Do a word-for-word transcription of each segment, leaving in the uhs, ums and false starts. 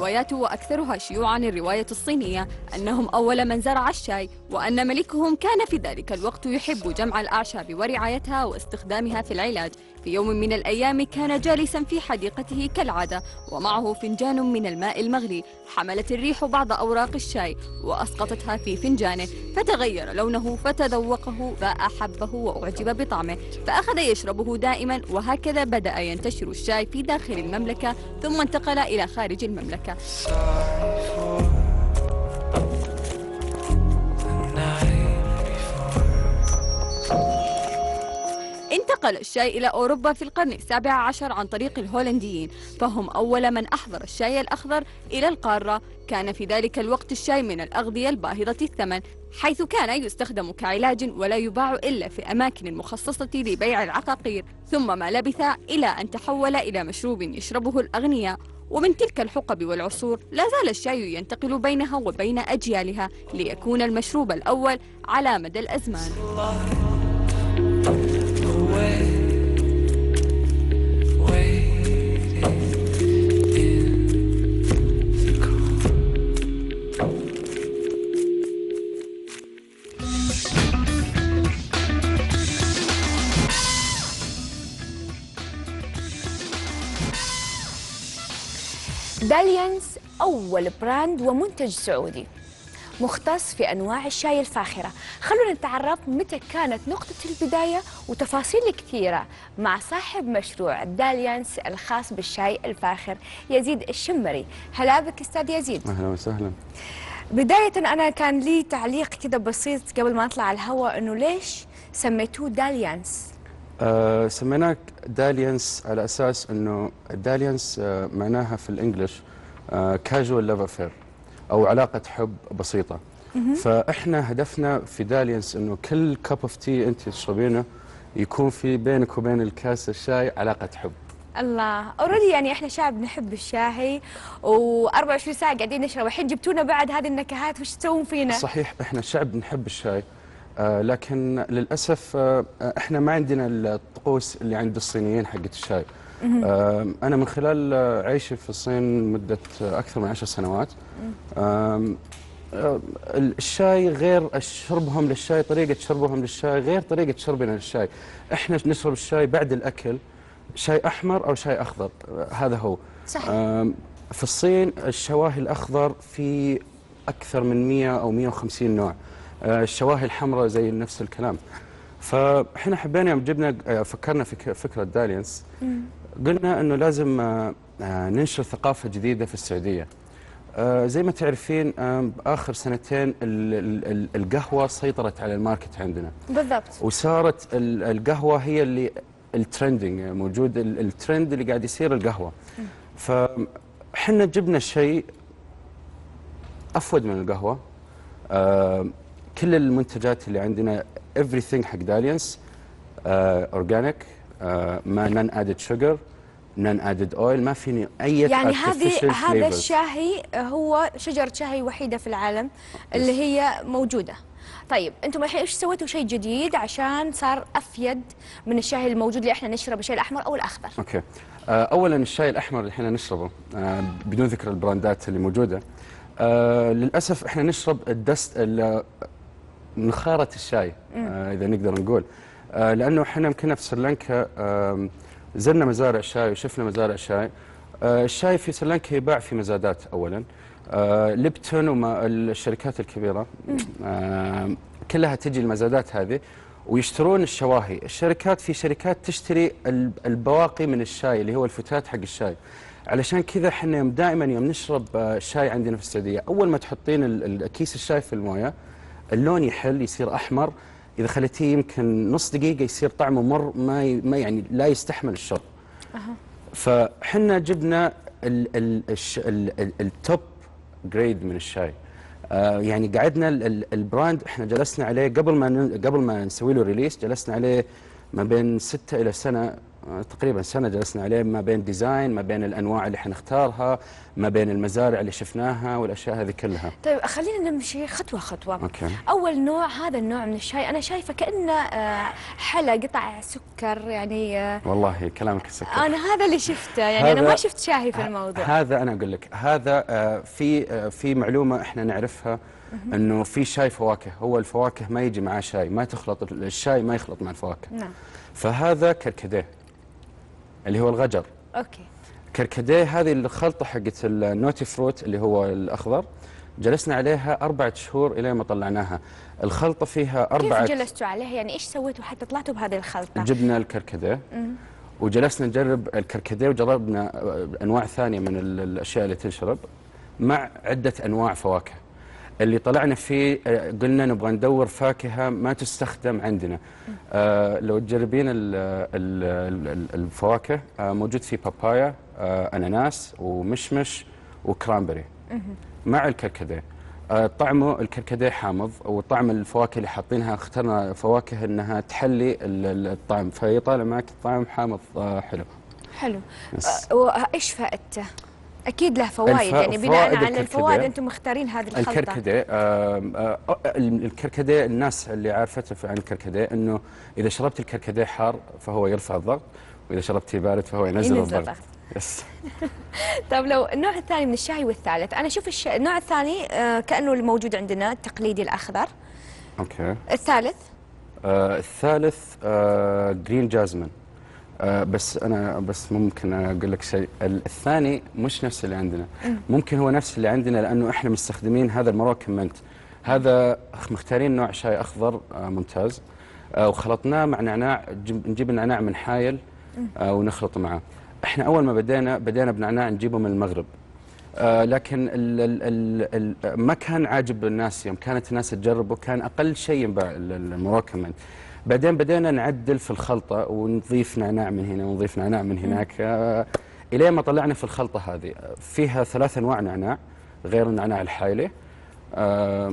الروايات وأكثرها شيوعاً الرواية الصينية أنهم أول من زرع الشاي، وأن ملكهم كان في ذلك الوقت يحب جمع الأعشاب ورعايتها واستخدامها في العلاج. في يوم من الأيام كان جالساً في حديقته كالعادة ومعه فنجان من الماء المغلي. حملت الريح بعض أوراق الشاي وأسقطتها في فنجانه، فتغير لونه فتذوقه فأحبه وأعجب بطعمه، فأخذ يشربه دائما. وهكذا بدأ ينتشر الشاي في داخل المملكة ثم انتقل إلى خارج المملكة. انتقل الشاي إلى أوروبا في القرن السابع عشر عن طريق الهولنديين، فهم أول من أحضر الشاي الأخضر إلى القارة. كان في ذلك الوقت الشاي من الأغذية الباهظة الثمن، حيث كان يستخدم كعلاج ولا يباع إلا في أماكن مخصصة لبيع العقاقير، ثم ما لبث إلى أن تحول إلى مشروب يشربه الأغنياء. ومن تلك الحقب والعصور لا زال الشاي ينتقل بينها وبين أجيالها ليكون المشروب الأول على مدى الأزمان. داليانز أول براند ومنتج سعودي مختص في أنواع الشاي الفاخرة. خلونا نتعرف متى كانت نقطة البداية وتفاصيل كثيرة مع صاحب مشروع داليانز الخاص بالشاي الفاخر، يزيد الشمري. هلا بك أستاذ يزيد. أهلا وسهلا. بداية أنا كان لي تعليق كده بسيط قبل ما أطلع على الهواء، إنه ليش سميتوه داليانز؟ آه سميناه داليانز على أساس إنه داليانز آه معناها في الإنجليش كاجوال لاف افير أو علاقة حب بسيطة. فإحنا هدفنا في داليانز إنه كل كاب اوف تي أنت تشربينه يكون في بينك وبين الكاس الشاي علاقة حب. الله، اوريدي يعني احنا شعب نحب الشاي وأربعة وعشرين ساعة قاعدين نشرب، الحين جبتونا بعد هذه النكهات، وش تسوون فينا؟ صحيح، احنا شعب نحب الشاي، آه لكن للاسف آه احنا ما عندنا الطقوس اللي عند الصينيين حقت الشاي. آه انا من خلال عيشي في الصين مدة اكثر من عشر سنوات، آه الشاي غير شربهم للشاي، طريقة شربهم للشاي غير طريقة شربنا للشاي. احنا نشرب الشاي بعد الاكل شاي احمر او شاي اخضر، هذا هو. صح. في الصين الشواهي الاخضر في اكثر من مئة او مئة وخمسين نوع، الشواهي الحمراء زي نفس الكلام. فاحنا حبينا يوم جبنا فكرنا في فكره داليانز، قلنا انه لازم ننشر ثقافه جديده في السعوديه. زي ما تعرفين اخر سنتين القهوه سيطرت على الماركت عندنا بالضبط، وصارت القهوه هي اللي الترندنج موجود، الترند اللي قاعد يصير القهوه. فحنا جبنا شيء افود من القهوه. آه كل المنتجات اللي عندنا everything حق داليانز اورجانيك، آه ما نان ادد شوجر، نان ادد اويل، ما فيني اي يعني هذه هذا الشاهي هو شجره شاهي وحيده في العالم اللي هي موجوده. طيب انتم الحين ايش سويتوا شيء جديد عشان صار افيد من الشاي الموجود اللي احنا نشرب، الشاي الاحمر او الاخضر؟ اوكي. آه اولا الشاي الاحمر اللي احنا نشربه آه بدون ذكر البراندات اللي موجوده، آه للاسف احنا نشرب الدست نخاره الشاي، آه اذا نقدر نقول، آه لانه احنا يمكن في سريلانكا آه زرنا مزارع شاي وشفنا مزارع شاي. آه الشاي في سريلانكا يباع في مزادات اولا، آه ليبتون وما الشركات الكبيره آه كلها تجي المزادات هذه ويشترون الشواهي. الشركات في شركات تشتري البواقي من الشاي اللي هو الفتات حق الشاي. علشان كذا احنا يوم دائما يوم نشرب الشاي عندنا في السعوديه، اول ما تحطين كيس الشاي في المويه اللون يحل يصير احمر، اذا خليتيه يمكن نص دقيقه يصير طعمه مر، ما ما يعني لا يستحمل الشرب. أه. فحنا جبنا ال ال ال ال التوب جريد من الشاي. آه يعني قعدنا البراند احنا جلسنا عليه قبل ما قبل ما نسوي له ريليس، جلسنا عليه ما بين ستة الى سنه تقريبا سنة جلسنا عليه، ما بين ديزاين، ما بين الأنواع اللي حنختارها، ما بين المزارع اللي شفناها والأشياء هذه كلها. طيب خلينا نمشي خطوة خطوة. أوكي. أول نوع، هذا النوع من الشاي أنا شايفة كأنه آه، حلا قطع سكر يعني. آه، والله كلامك السكر. أنا هذا اللي شفته يعني، أنا ما شفت شاهي في الموضوع. هذا أنا أقول لك، هذا آه، في آه، في معلومة إحنا نعرفها، إنه في شاي فواكه، هو الفواكه ما يجي معاه شاي، ما تخلط الشاي، ما يخلط مع الفواكه. نعم. فهذا كركديه اللي هو الغجر. أوكي. كركديه هذه الخلطة حقت النوتي فروت اللي هو الأخضر، جلسنا عليها أربعة شهور إلى ما طلعناها. الخلطة فيها أربعة. كيف جلستوا عليها يعني؟ إيش سويتوا حتى طلعتوا بهذه الخلطة؟ جبنا الكركديه وجلسنا نجرب الكركديه، وجربنا أنواع ثانية من الأشياء اللي تنشرب مع عدة أنواع فواكه. اللي طلعنا فيه قلنا نبغى ندور فاكهة ما تستخدم عندنا. آه لو تجربين ال ال الفواكه، آه موجود فيه بابايا، آه أناناس ومشمش وكرامبري مع الكركديه. آه طعمه الكركديه حامض، وطعم الفواكه اللي حاطينها اخترنا فواكه انها تحلي الطعم، فيطالع معك الطعم حامض آه حلو. حلو. آه وايش فائدته؟ اكيد له فوائد يعني، بناء على الفوائد انتم مختارين هذه الخلطه. الكركديه آه آه الكركديه الناس اللي عارفته عن الكركديه انه اذا شربت الكركديه حار فهو يرفع الضغط، واذا شربته بارد فهو ينزل, ينزل الضغط. يس. طيب لو النوع الثاني من الشاي والثالث، انا اشوف الش... النوع الثاني آه كانه الموجود عندنا التقليدي الاخضر. اوكي. الثالث؟ آه الثالث آه جرين جازمن. آه بس انا بس ممكن اقول لك شيء، الثاني مش نفس اللي عندنا. ممكن هو نفس اللي عندنا لانه احنا مستخدمين هذا الموروكن منت، هذا مختارين نوع شاي اخضر آه ممتاز، آه وخلطناه مع نعناع، نجيب النعناع من حايل آه ونخلطه معه. احنا اول ما بدينا بدينا بنعناع نجيبه من المغرب، آه لكن ال ال ال ما كان عاجب الناس، يوم كانت الناس تجربه كان اقل شيء ينباع الموروكن منت. بعدين بدينا نعدل في الخلطة ونضيف نعناع من هنا ونضيف نعناع من هناك، آه إلى ما طلعنا في الخلطة هذه فيها ثلاث أنواع نعناع غير النعناع الحايلي، آه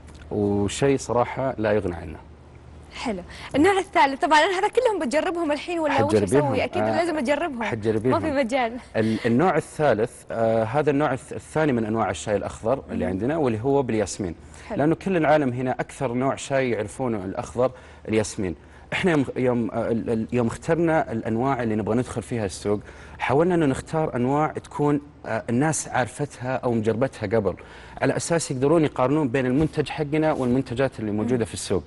وشيء صراحة لا يغنى عنه. حلو. النوع الثالث طبعا انا هذا كلهم بجربهم الحين ولا وش اسوي؟ اكيد آه لازم اجربهم. حتجربيهم. ما في مجال. النوع الثالث آه هذا النوع الثاني من انواع الشاي الاخضر اللي عندنا، واللي هو بالياسمين. حلو. لانه كل العالم هنا اكثر نوع شاي يعرفونه الاخضر الياسمين. احنا يوم يوم يوم اخترنا الانواع اللي نبغى ندخل فيها السوق، حاولنا انه نختار انواع تكون الناس عارفتها او مجربتها قبل، على اساس يقدرون يقارنون بين المنتج حقنا والمنتجات اللي موجوده في السوق.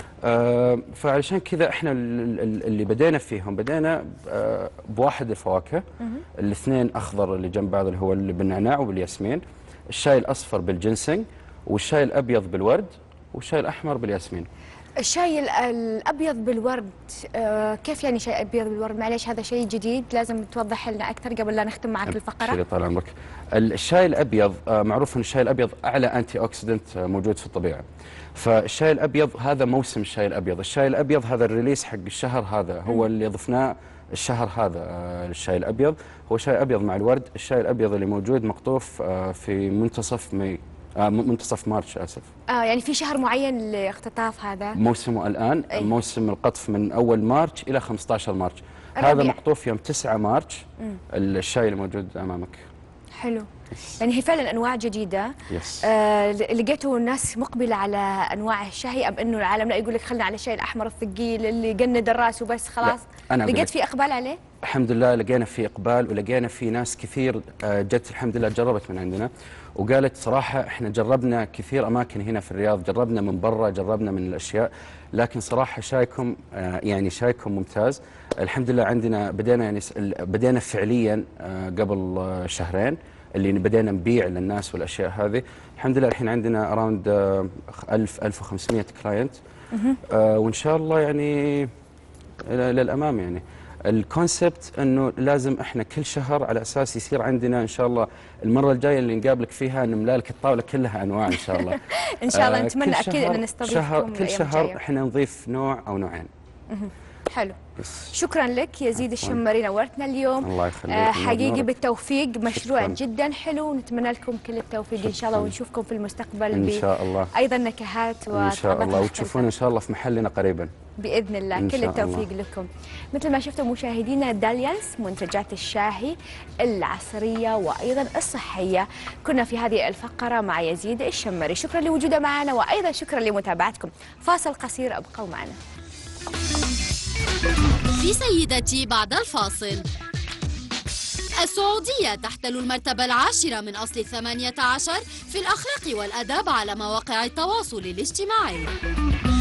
آه فعلشان كذا احنا اللي بدينا فيهم بدينا آه بواحد الفواكه، الاثنين اخضر اللي جنب بعض اللي هو اللي بالنعناع وبالياسمين، الشاي الاصفر بالجنسنج، والشاي الابيض بالورد، والشاي الاحمر بالياسمين. الشاي الابيض بالورد آه كيف يعني شاي ابيض بالورد؟ معليش هذا شيء جديد، لازم توضح لنا اكثر قبل لا نختم معك الفقره. شيء طال عمرك. الشاي الابيض آه معروف ان الشاي الابيض اعلى انتي اوكسيدنت آه موجود في الطبيعه. فالشاي الابيض هذا موسم الشاي الابيض، الشاي الابيض هذا الريليس حق الشهر هذا هو اللي ضفناه الشهر هذا. آه الشاي الابيض هو شاي ابيض مع الورد، الشاي الابيض اللي موجود مقطوف آه في منتصف ماي آه منتصف مارس اسف. اه يعني في شهر معين لاختطاف هذا؟ موسمه الان أي. موسم القطف من اول مارس الى خمسة عشر مارس. الربيع. هذا مقطوف يوم تسعة مارس. الشاي اللي موجود امامك. حلو. يس. يعني هي فعلا انواع جديده. يس. آه لقيتوا الناس مقبله على انواع الشاي، ام انه العالم لا يقول لك خلنا على الشاي الاحمر الثقيل اللي يقند الراس وبس خلاص؟ أنا لقيت في اقبال عليه؟ الحمد لله لقينا في اقبال، ولقينا في ناس كثير جت الحمد لله جربت من عندنا وقالت صراحه احنا جربنا كثير اماكن هنا في الرياض، جربنا من برا، جربنا من الاشياء، لكن صراحه شايكم يعني شايكم ممتاز. الحمد لله عندنا بدينا يعني بدينا فعليا قبل شهرين اللي بدينا نبيع للناس والاشياء هذه. الحمد لله الحين عندنا اراوند ألف ألف وخمسمئة كلاينت، وان شاء الله يعني للامام. يعني الكونسبت انه لازم احنا كل شهر على اساس يصير عندنا ان شاء الله المره الجايه اللي نقابلك فيها نملا لك الطاوله كلها انواع ان شاء الله. ان شاء الله نتمنى اكيد ان نستضيفكم كل شهر احنا نضيف نوع او نوعين. حلو. بس شكرا لك يزيد الشمري، نورتنا اليوم. الله يخليك. آه حقيقي نورك. بالتوفيق، مشروع شكراً. جدا حلو، ونتمنى لكم كل التوفيق ان شاء الله، ونشوفكم في المستقبل ان شاء الله. ايضا نكهات ان شاء وطلبات الله، مختلفة. وتشوفون ان شاء الله في محلنا قريبا باذن الله. إن كل شاء التوفيق الله. لكم. مثل ما شفتوا مشاهدينا، داليانس منتجات الشاهي العصريه وايضا الصحيه. كنا في هذه الفقره مع يزيد الشمري، شكرا لوجوده معنا، وايضا شكرا لمتابعتكم. فاصل قصير، ابقوا معنا. في سيدتي بعد الفاصل. السعودية تحتل المرتبة العاشرة من أصل الثمانية عشر في الأخلاق والأداب على مواقع التواصل الاجتماعي.